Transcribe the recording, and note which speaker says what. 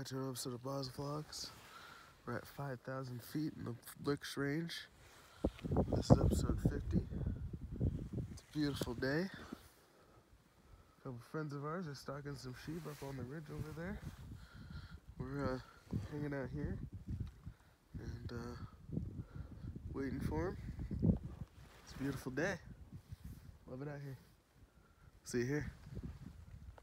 Speaker 1: back to another episode of Boz Vlogs. We're at 5,000 feet in the Licks Range. This is episode 50. It's a beautiful day. A couple friends of ours are stalking some sheep up on the ridge over there. We're hanging out here and waiting for them. It's a beautiful day. Love it out here. See you here.